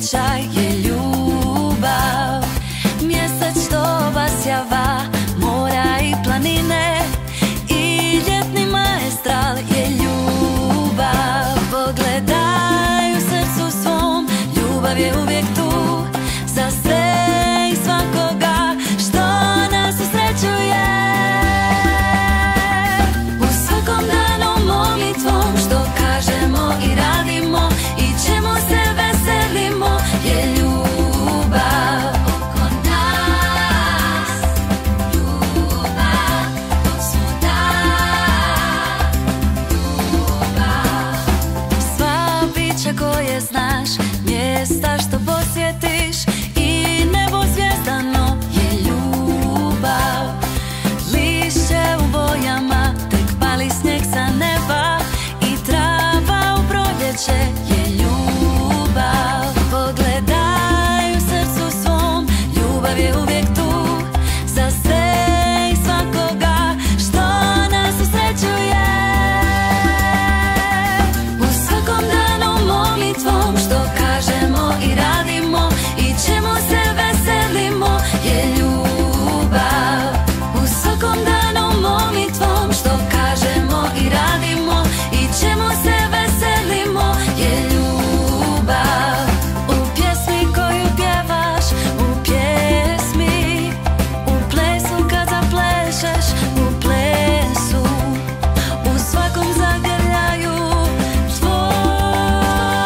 osjećaj je ljubav. Mjesec što obasjava mora i planine, i ljetni maestral je ljubav. Pogledaj u srcu svom, ljubav je uvijek tu za sve i svakoga što nas usrećuje. U svakom danu molitvom što kažemo i radimo i čemu se veselimo je ljubav oko nas. Ljubav od svuda. Ljubav. Sva bića koje znaš, mjesta što posjetiš i nebo zvijezdano je ljubav. Lišće u bojama, tek pali snijeg sa neba i trava u proljeće je ljubav. Pogledaj u srcu svom, ljubav je uvijek tu za sve i svakoga što nas usrećuje. U svakom danu molitvom što kažemo i radimo i čemu se veselimo je ljubav. U svakom danu molitvom što kažemo i radimo i čemu se veselimo je ljubav. U pjesmi koju pjevaš, u pjesmi, u plesu kad zaplešeš, u plesu, u svakom zagrljaju tvom.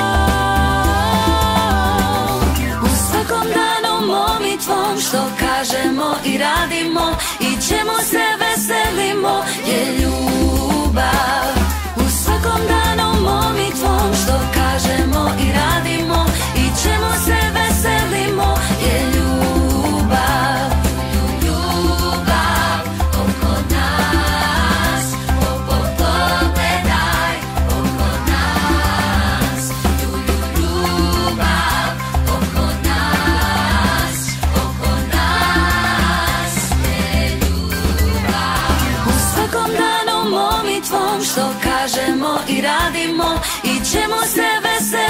U svakom danu molitvom što kažemo i radimo i čemu se veselimo je ljubav. U svakom danu molitvom što kažemo i radimo i čemu se veselimo je ljubav. Ljubav oko nas, pogledaj oko nas. Ljubav oko nas je ljubav. U svakom danu molitvom što kažemo i radimo i čemu se veselimo